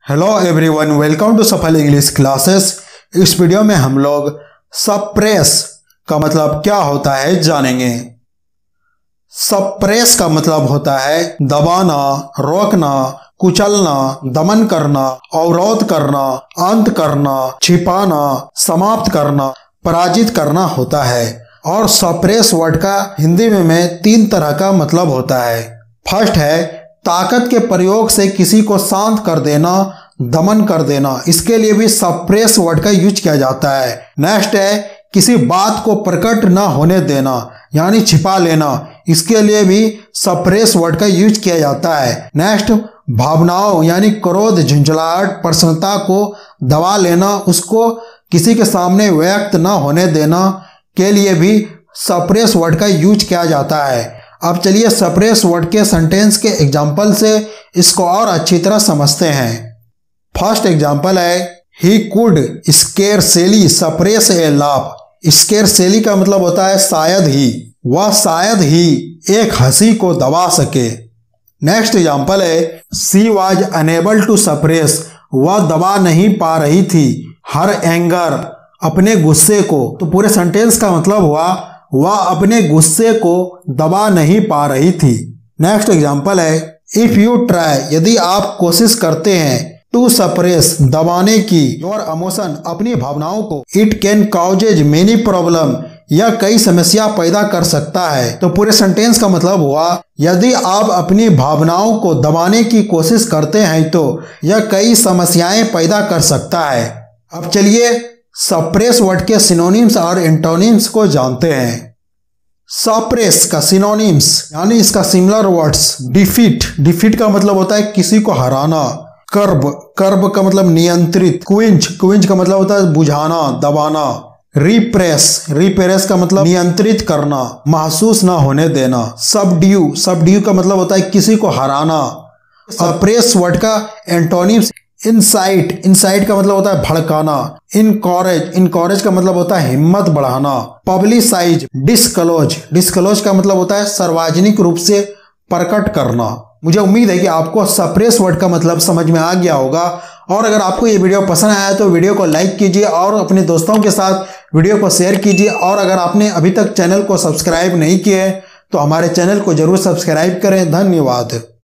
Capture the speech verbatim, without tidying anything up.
Hello everyone, welcome to Safal English classes. इस video में हम लोग सप्रेस का मतलब क्या होता है जानेंगे। सप्रेस का मतलब होता है दबाना, रोकना, कुचलना, दमन करना, अवरोध करना, अंत करना, छिपाना, समाप्त करना, पराजित करना होता है। और सप्रेस वर्ड का हिंदी में, में तीन तरह का मतलब होता है। फर्स्ट है ताकत के प्रयोग से किसी को शांत कर देना, दमन कर देना, इसके लिए भी सप्रेस वर्ड का यूज किया जाता है। नेक्स्ट है किसी बात को प्रकट ना होने देना यानी छिपा लेना, इसके लिए भी सप्रेस वर्ड का यूज किया जाता है। नेक्स्ट भावनाओं यानी क्रोध, झुंझलाहट, प्रसन्नता को दबा लेना, उसको किसी के सामने व्यक्त ना होने देना के लिए भी सप्रेस वर्ड का यूज किया जाता है। अब चलिए सप्रेस वर्ड के सेंटेंस के एग्जाम्पल से इसको और अच्छी तरह समझते हैं। फर्स्ट एग्जाम्पल है he could scarcely suppress a laugh. Scarcely का मतलब होता है शायद ही, वह शायद ही एक हंसी को दबा सके। नेक्स्ट एग्जाम्पल है she was unable to suppress, वह दबा नहीं पा रही थी हर एंगर, अपने गुस्से को। तो पूरे सेंटेंस का मतलब हुआ वह अपने गुस्से को दबा नहीं पा रही थी। नेक्स्ट एग्जाम्पल है इफ यू ट्राई, यदि आप कोशिश करते हैं टू सप्रेस, दबाने की, योर इमोशन, अपनी भावनाओं को, it can causes many problem, यह कई समस्या पैदा कर सकता है। तो पूरे सेंटेंस का मतलब हुआ यदि आप अपनी भावनाओं को दबाने की कोशिश करते हैं तो यह कई समस्याएं पैदा कर सकता है। अब चलिए सप्रेस वर्ड के सिनोनिम्स और एंटोनिम्स को जानते हैं। सप्रेस का सिनोनिम्स यानी इसका सिमिलर वर्ड्स डिफीट, डिफीट का मतलब होता है किसी को हराना। कर्ब, कर्ब का मतलब नियंत्रित। क्विंच, क्विंच का मतलब होता है बुझाना, दबाना। रिप्रेस, रिप्रेस का मतलब नियंत्रित करना, महसूस ना होने देना। सबड्यू, सबड्यू का मतलब होता है किसी को हराना। सप्रेस वर्ड का एंटोनिम्स इनसाइट, इनसाइट का मतलब होता है भड़काना। इनकॉरेज, इनकॉरेज का मतलब होता है हिम्मत बढ़ाना। पब्लिसाइज, डिस्क्लोज, डिस्क्लोज का मतलब होता है सार्वजनिक रूप से प्रकट करना। मुझे उम्मीद है कि आपको सप्रेस वर्ड का मतलब समझ में आ गया होगा। और अगर आपको ये वीडियो पसंद आया तो वीडियो को लाइक कीजिए और अपने दोस्तों के साथ वीडियो को शेयर कीजिए। और अगर आपने अभी तक चैनल को सब्सक्राइब नहीं किया है तो हमारे चैनल को जरूर सब्सक्राइब करें। धन्यवाद।